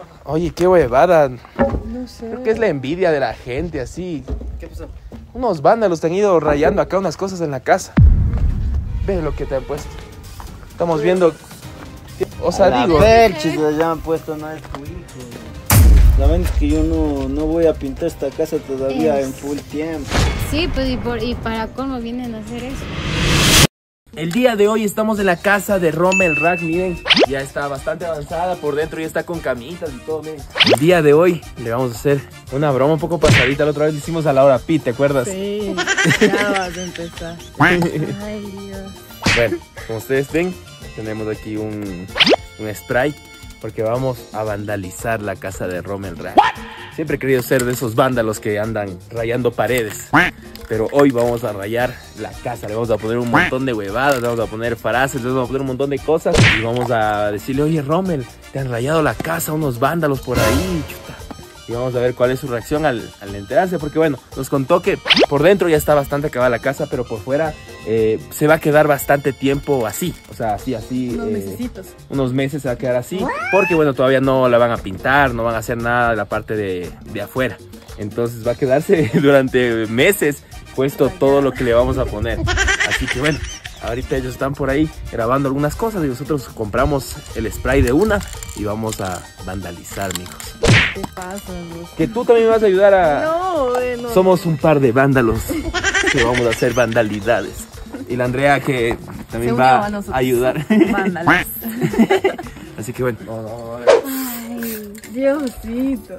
Oye, qué huevada. No sé. Creo que es la envidia de la gente, así. ¿Qué pasó? Unos vándalos te han ido rayando acá unas cosas en la casa. Ve lo que te han puesto. Estamos viendo. O sea, digo. Perchis ya han puesto, no es tu hijo. La verdad es que yo no voy a pintar esta casa todavía en full tiempo. Sí, pues y para cómo vienen a hacer eso. El día de hoy estamos en la casa de Rommel Rack, miren, ya está bastante avanzada, por dentro ya está con camitas y todo, miren. El día de hoy le vamos a hacer una broma un poco pasadita, la otra vez le hicimos a Laura Pi, ¿te acuerdas? Sí, ya vas a empezar. Ay, Dios. Bueno, como ustedes ven, tenemos aquí un spray, porque vamos a vandalizar la casa de Rommel Rack. Siempre he querido ser de esos vándalos que andan rayando paredes. Pero hoy vamos a rayar la casa, le vamos a poner un montón de huevadas, le vamos a poner frases, le vamos a poner un montón de cosas. Y vamos a decirle, oye Rommel, te han rayado la casa unos vándalos por ahí, chuta. Y vamos a ver cuál es su reacción al enterarse, porque bueno, nos contó que por dentro ya está bastante acabada la casa, pero por fuera se va a quedar bastante tiempo así, o sea, así. Unos mesecitos. Unos meses se va a quedar así, porque bueno, todavía no la van a pintar, no van a hacer nada de la parte de afuera. Entonces va a quedarse durante meses puesto todo lo que le vamos a poner. Así que bueno, ahorita ellos están por ahí grabando algunas cosas y nosotros compramos el spray de una y vamos a vandalizar, mijos. ¿Qué pasa, vos? Que tú también me vas a ayudar a... No, bueno. Somos un par de vándalos que vamos a hacer vandalidades. Y la Andrea que también va a ayudar. Vándalos. Así que bueno. Ay, Diosito.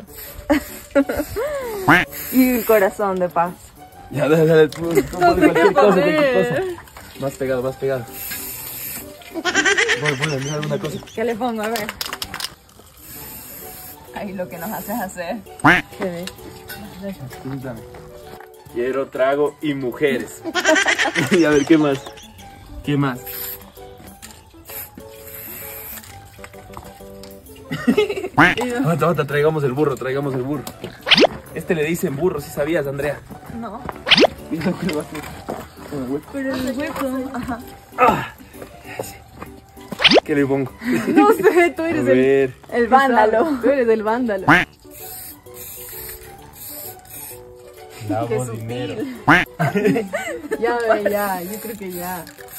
Y el corazón de paz. Ya, dale, tú cualquier cosa. Más pegado. Voy a mirar alguna cosa. ¿Qué le pongo? A ver. Ay, lo que nos haces hacer. ¿Qué ves? Píntame. Quiero trago y mujeres. Y a ver, ¿qué más? Aguanta, traigamos el burro. Este le dicen burro, si sabías, Andrea. No. Mira lo que le va a hacer. Pero el hueco. Ajá. ¿Qué le pongo? No sé, tú eres El vándalo. Tú eres el vándalo. Lavo dinero. Ya, ve, ya. Yo creo que ya.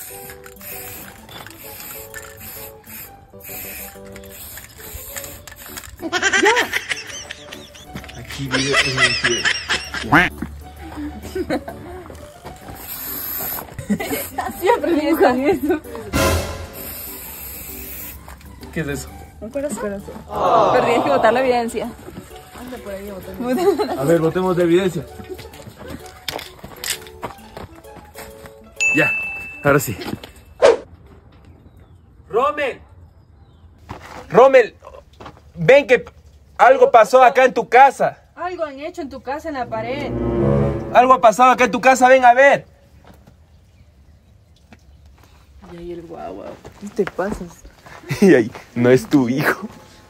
Aquí vive un infiel. Siempre dibujan eso. ¿Qué es eso? Un corazón. Pero tienes que botar la evidencia. Anda por ahí, botón. A ver, botemos de evidencia. Ya, ahora sí. Rommel, ven que algo pasó acá en tu casa. Algo han hecho en tu casa en la pared. Algo ha pasado acá en tu casa, ven a ver. Y ahí el guagua. ¿Qué te pasas? Y ahí, no es tu hijo.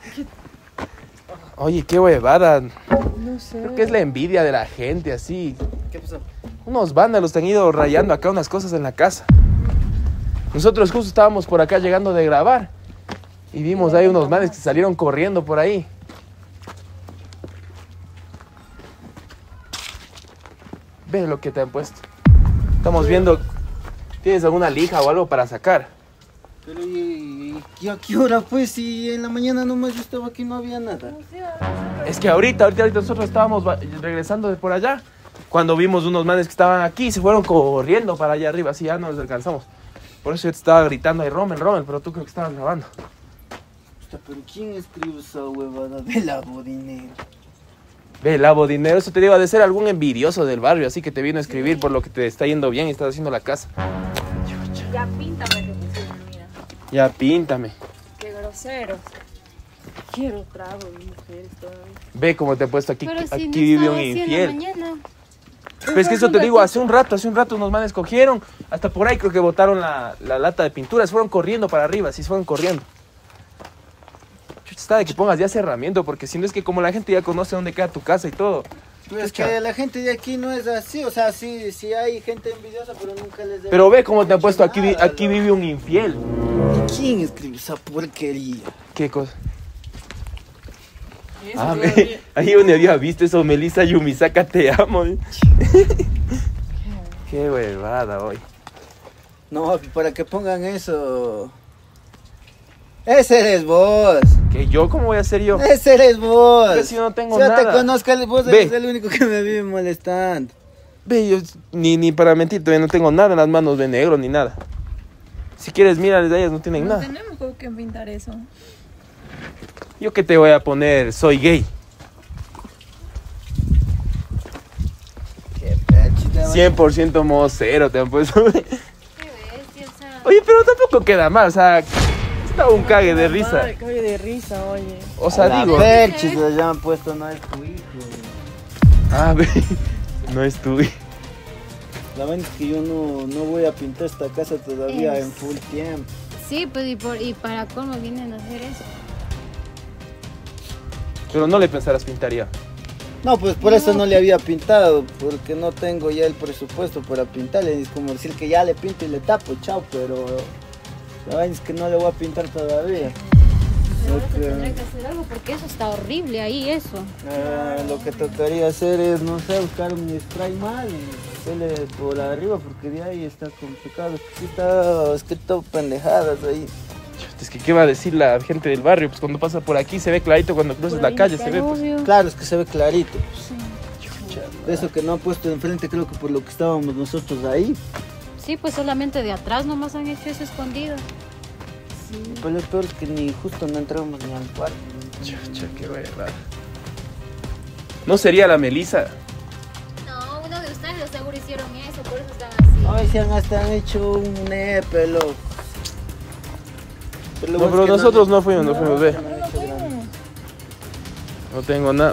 Oye, qué huevada. No sé. Creo que es la envidia de la gente, así. ¿Qué pasó? Unos vándalos te han ido rayando acá unas cosas en la casa. Nosotros justo estábamos por acá llegando de grabar. Y vimos ahí unos manes que salieron corriendo por ahí. Ve lo que te han puesto. Estamos viendo. ¿Tienes alguna lija o algo para sacar? Pero ¿y a qué hora pues? Si en la mañana nomás yo estaba aquí no había nada. Es que ahorita nosotros estábamos regresando de por allá. Cuando vimos unos manes que estaban aquí, se fueron corriendo para allá arriba, así ya no los alcanzamos. Por eso yo te estaba gritando ahí, Rommel, pero tú creo que estabas grabando. Pero ¿quién escribe esa huevada de lavo dinero? Ve, lavo dinero, eso te iba de ser algún envidioso del barrio, así que te vino a escribir por lo que te está yendo bien y estás haciendo la casa. Ya píntame, mira. Ya, píntame. Qué groseros. Quiero trago y mujeres todavía. Ve cómo te he puesto aquí, Pero si aquí no vive estaba un así en la infiel. mañana. Pero es que eso te digo, hace un rato unos manes cogieron, hasta por ahí creo que botaron la lata de pintura, se fueron corriendo para arriba, sí se fueron corriendo. Chucha, está de que pongas ya cerramiento, porque si no es que como la gente ya conoce dónde queda tu casa y todo. Pues que la gente de aquí no es así, o sea, sí hay gente envidiosa, pero nunca les... Pero ve cómo te han puesto, aquí vive un infiel. ¿Quién escribe esa porquería? ¿Qué cosa? Ah, ve, ahí donde había visto eso, Melissa Yumisaka, te amo. Qué huevada hoy. No, para que pongan eso. Ese eres vos. ¿Que yo? ¿Cómo voy a ser yo? Ese eres vos. Pero si yo no tengo Si yo nada. te conozco, vos Ve. eres el único que me vive molestando. Ve, yo ni para mentir, todavía no tengo nada en las manos de negro ni nada. Si quieres, mírales a ellas, no tienen No nada. tenemos que pintar eso. ¿Yo qué te voy a poner? Soy gay. Qué pechita. 100% modo cero te han puesto. Qué bestia, o sea. Oye, pero tampoco queda mal, o sea, está un cague de risa. Ay, cague de risa, oye. O sea, La digo. Perchis lo hayan puesto, no es tu hijo. Ah, ve, no es tu. La verdad es que yo no voy a pintar esta casa todavía en full tiempo. Sí, pues y para cómo vienen a hacer eso. Pero no le pensarás pintar ya. No, pues por eso no le había pintado, porque no tengo ya el presupuesto para pintarle. Es como decir que ya le pinto y le tapo, chao, pero la verdad es que no le voy a pintar todavía. Pero ahora Ok. tendré que hacer algo porque eso está horrible ahí, eso. Lo que tocaría hacer es, no sé, buscar un spray mal y hacerle por arriba, porque de ahí está complicado. Es que sí está escrito pendejadas ahí. Es que, ¿qué va a decir la gente del barrio? Pues cuando pasa por aquí se ve clarito, cuando cruzas la calle se ve. Pues. Obvio. Claro, es que se ve clarito. De eso que no han puesto enfrente, creo que por lo que estábamos nosotros ahí. Sí, pues solamente de atrás nomás han hecho eso escondido. Pero lo peor es que ni justo no entramos ni al cuarto. Chucha, qué huevada. ¿No sería la Melissa? No, uno de ustedes seguro hicieron eso, por eso están así. Ay, se han hasta hecho un nepe, loco. No, pero nosotros no fuimos, ve. no han hecho grande. No tengo nada.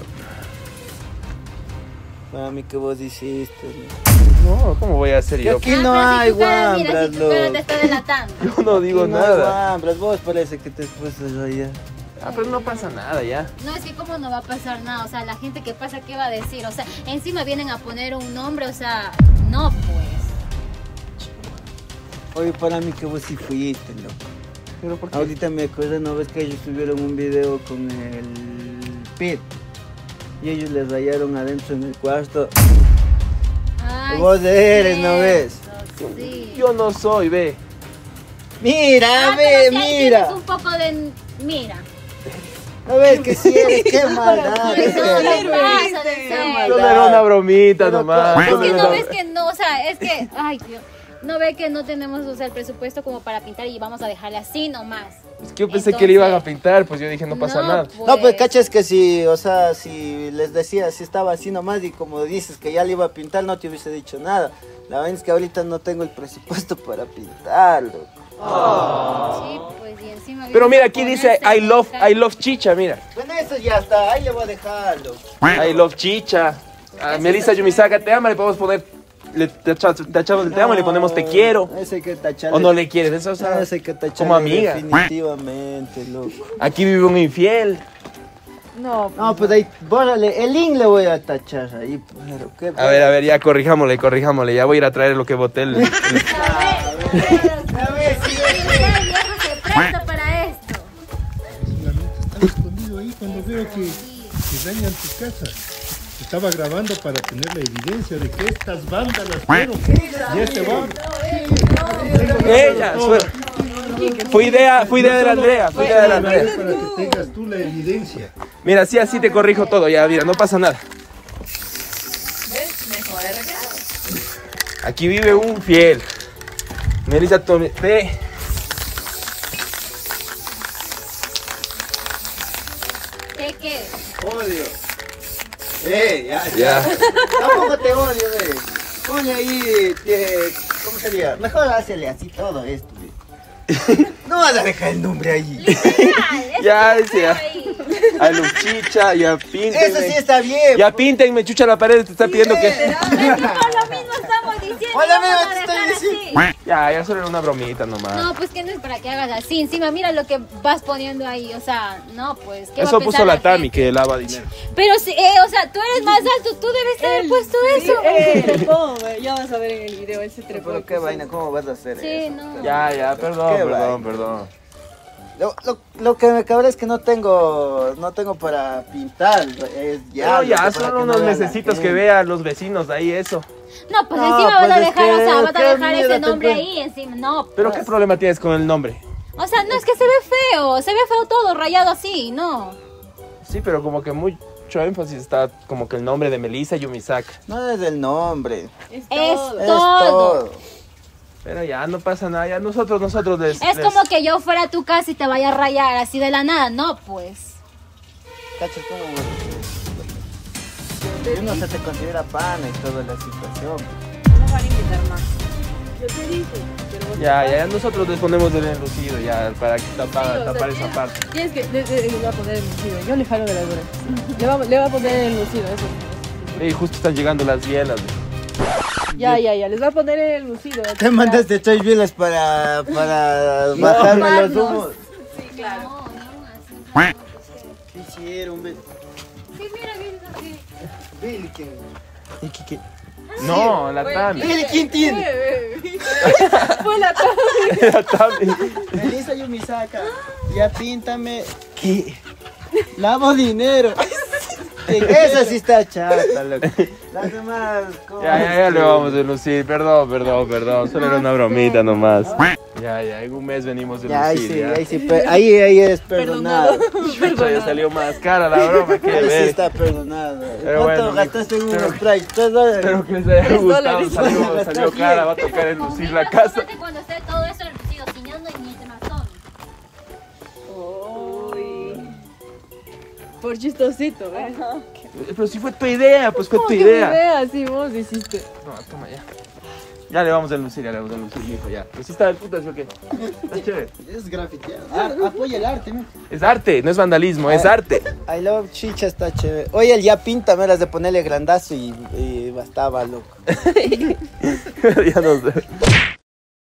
Para mí que vos hiciste. No, ¿cómo voy a hacer Y yo? aquí no hay Mira, guambras, si tu cara te loco. está delatando. Yo no digo Aquí no hay nada. guambras, vos parece que te has puesto allá. Ah, pero no pasa nada ya. No, es que cómo no va a pasar nada, o sea, la gente que pasa, ¿qué va a decir? O sea, encima vienen a poner un nombre, o sea, no pues. Oye, para mí que vos sí fuiste, loco. Pero ¿por qué? Ahorita me acuerdo, ¿no ves que ellos subieron un video con el Pit? Y ellos les rayaron adentro en el cuarto. Ay, Vos eres, ¿no ves? cierto, Sí. Yo no soy, ve. Mira, Ah, ve, pero si ahí mira. tienes un poco de... Mira. ¿No ves que sí eres? ¡Qué maldad! No, es que- no pasa de Qué ser. maldad. Solo era una bromita Pero nomás. claro. Es que Solo no era- ves que no, o sea, es que, ay Dios, no ve que no tenemos, o sea, el presupuesto como para pintar y vamos a dejarle así nomás. Es que yo pensé que le iban a pintar, pues yo dije, no pasa nada. No, pues cachas que si, o sea, si les decía, si estaba así nomás y como dices que ya le iba a pintar, no te hubiese dicho nada. La verdad es que ahorita no tengo el presupuesto para pintarlo. Sí, pues y encima. Pero mira, viene a aquí dice ponerse I love chicha, mira. Bueno, eso ya está, ahí le voy a dejarlo. I love chicha. A Melissa Yumisaka te ama, le podemos poner, le tachamos el te amo y le ponemos te quiero. Ese hay que tacharle. O no le quieres, eso, o sea, Ese hay que tacharle como amiga. definitivamente, loco. Aquí vive un infiel. No, No, pues ahí, bórrale, el link le voy a tachar ahí, pero qué. A ver, ya corrijámosle. Ya voy a ir a traer lo que boté el... A ver, si el viejo se presta para esto. Estaba escondido ahí cuando veo que dañan tu casa. Estaba grabando para tener la evidencia de que estas bandas las fueron. Y este va. Ella, fue idea de la Andrea, fue idea de la Andrea. Para que tengas tú la evidencia. Mira, sí, así te corrijo todo, ya, mira, no pasa nada. Aquí vive un fiel. Melissa, ve. ¿Qué? Odio. Ya. Ya. Tampoco te odio, ve. Ponle ahí, ¿cómo sería? Mejor hácele así todo esto, ve. No vas a dejar el nombre ahí. Ya, decía. A Luchicha, ya Eso sí píntenme. está bien. Ya píntenme, chucha la pared, te está pidiendo que... Por lo mismo estamos diciendo. Hola, vamos amigo, a te estoy dejar diciendo. así. Ya solo era una bromita nomás. No, pues que no es para que hagas así. Encima, mira lo que vas poniendo ahí. O sea, no, pues. ¿qué va a Eso pensar puso la Tami, gente? que lava dinero. Pero sí, o sea, tú eres más alto, tú debes haber puesto eso. trepó, ya vas a ver en el video, él se trepó. Pero qué vaina, ¿cómo vas a hacer Sí, eso? no. Ya, perdón, Qué vaina. perdón. Lo que me cabrea es que no tengo para pintar. Ya, lo que para son que no unos vea la necesitos que gente. vean los vecinos ahí eso. No, pues No, encima pues van a es dejar, que, o sea, van a qué dejar ese mierda, nombre te- ahí encima. No, Pero pues. ¿qué problema tienes con el nombre? O sea, no es que se ve feo todo rayado así, no. Sí, pero como que mucho énfasis está como que el nombre de Melissa Yumisaka. No es el nombre. Es Es todo. Es todo. todo. Pero ya no pasa nada, ya nosotros les... Es como que yo fuera a tu casa y te vaya a rayar así de la nada, no, pues. ¿Cachas cómo? Uno se te considera pana y toda la situación. No van a invitar más. Yo te dije, pero vos Ya nosotros les ponemos el enlucido ya para que Sí, o tapar sea, esa parte. tienes que le voy a poner el lucido. Yo le jalo de las orejas. Le voy a poner el lucido, eso. Y justo están llegando las bielas. Ya. Les voy a poner el lucido. Te mandaste 3 bielas para bajarme los Taparnos. humos. Sí, claro. No, así. ¿Qué hicieron, Bill? Sí, mira, bien así. Bill, ¿quién? No, la Tami. Bill, ¿quién tiene? Fue la La Tami. Melissa Yumisaka. Ya píntame. ¿Qué? Lavo dinero. Esa sí está chata, loco. Las demás. ¿cómo Ya es le que- vamos a lucir. Perdón. Solo era una bromita nomás. Ya, en un mes venimos de Ya, lucir. ahí sí, ahí es perdonado. Ya salió más cara la broma que Ahí sí ver. está perdonado. Pero ¿Cuánto bueno, gastaste en un pero- spray? $3. Espero que les haya gustado. $3. Salió cara. Va a tocar el lucir la casa. Imagínate cuando esté todo eso enlucido, si no, ni te mató. Uy. Por chistosito, ¿ves? Pero si fue tu idea, pues fue tu ¿Cómo que idea. mi idea? Sí, vos hiciste. No, toma ya. Ya le vamos a lucir, mijo, ya. Pues sí está del putas, ¿o qué? Está chévere. Es grafiteado. Apoya el arte, ¿no? Es arte, no es vandalismo, es arte. I love chicha, está chévere. Oye, el ya pinta, me las de ponerle grandazo y bastaba, loco. Ya no sé.